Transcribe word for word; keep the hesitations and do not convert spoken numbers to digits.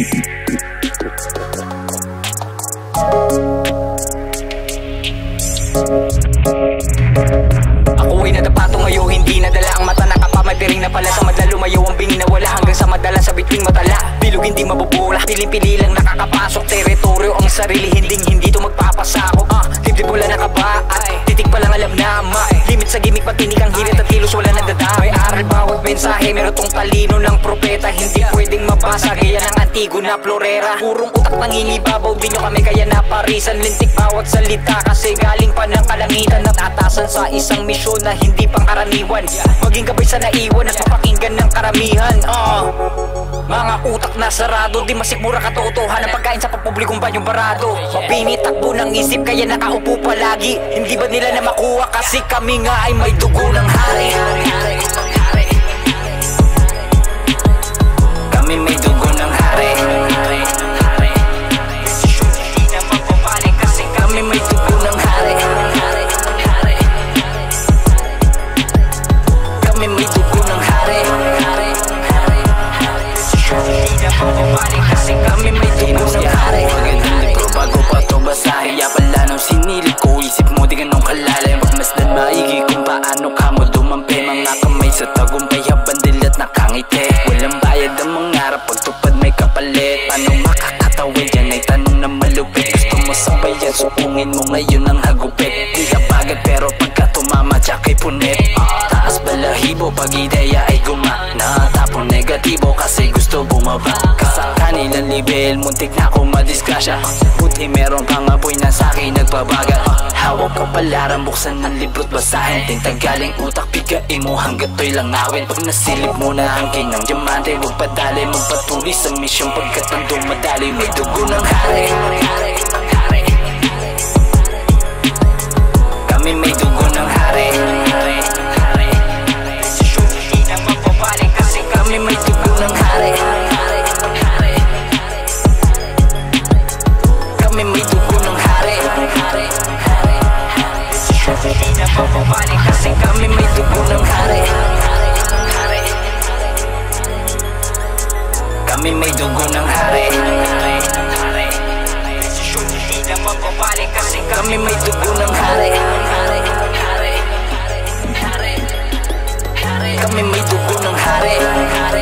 Ako ay nadapato ngayon, hindi nadala ang mata. Nakapamay piring na pala sa madla. Lumayaw ang bingin na wala hanggang sa madala sa bituing matala. Bilog hindi mabubula, piling-pili lang nakakapasok. Teritoryo ang sarili, hindi hindi to magpapasakop. uh, Dibdib wala nakaba at titig pa lang alam na ama. Limit sa gimmick, patinig ang hirit at kilos wala nagdadama. May aral bawat mensahe, meron tong talino ng propeta. Hindi pwedeng mabasa, gaya ng antigo na florera. Purong utak nangilibabaw, di nyo kami kaya naparisan. Lintik bawat salita kasi galing pa ng kalangitan. Natatasan sa isang misyon na hindi pangkaraniwan. Maging kabay sa naiwan at mapakinggan ng karamihan. uh, Mga utak na sarado, di masikmura katotohanan. Ang pagkain sa pampublikong banyong barado. Mapinitakbo ng isip kaya nakaupo palagi. Hindi ba nila na makuha kasi kami nga ay may dugo ng hari. Kami may dugo ng hari. Hindi na mapapalik kasi kami may dugo ng hari. Kami may dugo ng hari. Hindi na mapapalik kasi kami may dugo ng hari. Magandang libro bago pa to basahin. Ya pala nung sinilip ko, isip mo di ganun kalala. Pagmasdan maigi kung paano ka mo dumampi. Mga kamay sa tagumpay, habandil at nakangiti. Walang bayad ang mangarap, pagtupad may kapalit. Paano makakatawid yan ay tanong na malupit. Gusto mo sabayan, supungin mo ngayon ang hagupit. Di ka pagod pero pagka tumama tsak ay punit. Taas balahibo pag ideya ay gumana. Tapong negatibo kasi gusto bumaba ka sa kanilang level, muntik na akong madiskasya. Buti meron kang apoy na sa'kin nagbabaga. Hawak ka palaran, buksan ng libro't basahin. Tingtagaling utak, bigain mo hanggat to'y langawin. Pag nasilip mo na ang king ng diamante, huwag padali, magpatuloy sa misyon pagkat ang dumadali. May dugo ng hari. Kami may dugo ng hari. Hindi na mapapalik kasi kami may dugo ng hari. Kami may dugo ng hari. Hindi na mapapalik kasi kami may dugo ng hari. Kami may dugo ng hari. Hindi na mapapalik kasi kami may dugo ng hari. Kami may dugo ng hari.